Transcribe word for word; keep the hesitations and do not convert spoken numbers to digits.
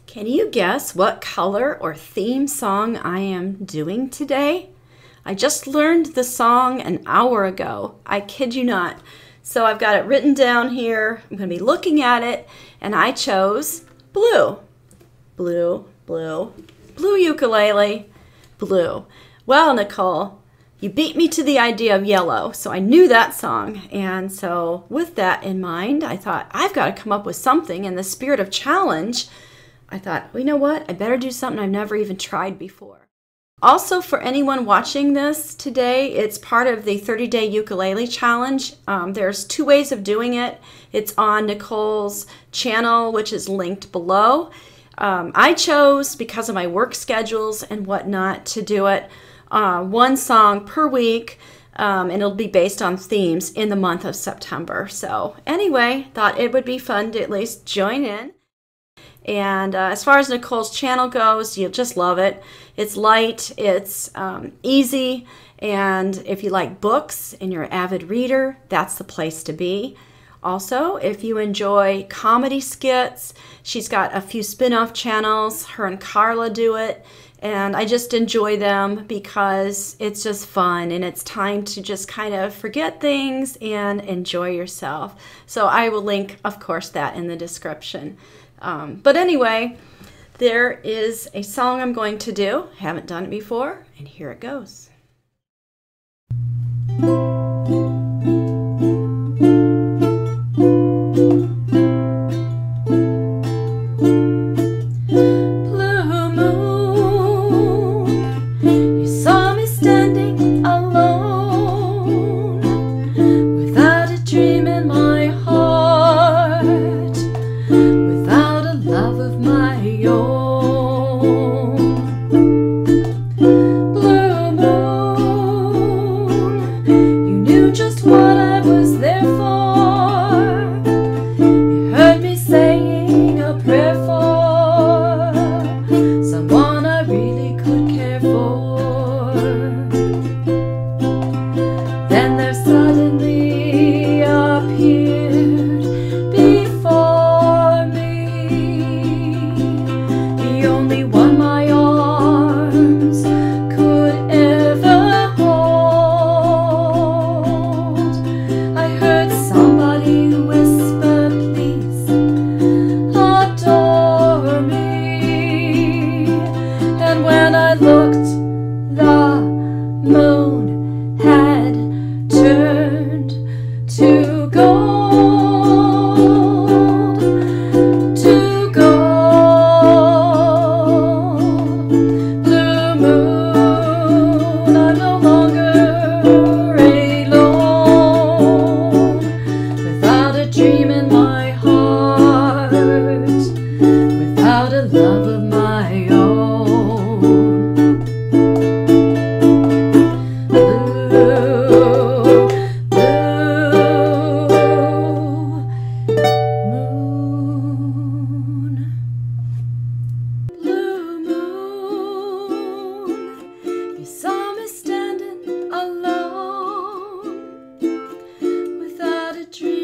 Can you guess what color or theme song I am doing today? I just learned the song an hour ago. I kid you not. So I've got it written down here. I'm going to be looking at it, and I chose blue. Blue, blue, blue ukulele, blue. Well, Nicole, you beat me to the idea of yellow, so I knew that song. And so with that in mind, I thought, I've got to come up with something in the spirit of challenge. I thought, well, you know what? I better do something I've never even tried before. Also, for anyone watching this today, it's part of the thirty day ukulele challenge. Um, there's two ways of doing it. It's on Nicole's channel, which is linked below. Um, I chose, because of my work schedules and whatnot, to do it uh, one song per week, um, and it'll be based on themes in the month of September. So anyway, thought it would be fun to at least join in. And uh, as far as Nicole's channel goes, you'll just love it. It's light, it's um, easy, and if you like books and you're an avid reader, that's the place to be. Also, if you enjoy comedy skits, she's got a few spin-off channels. Her and Carla do it, and I just enjoy them because it's just fun and it's time to just kind of forget things and enjoy yourself. So I will link, of course, that in the description. Um, but anyway, there is a song I'm going to do. Haven't done it before, and here it goes. Blue moon, you saw me standing alone, without a dream in my heart, without a love of my own. Blue moon, you knew just what I was there for. You heard me saying a prayer for someone I really could care for. Then there suddenly appeared before the only one my arms could ever hold. I heard somebody whisper, please adore me. And when I looked, the moon had turned to gold, to gold. Blue moon, I'm no longer alone, without a dream in my heart, without a love of my own. Blue, blue moon. Blue moon, you saw me standing alone, without a dream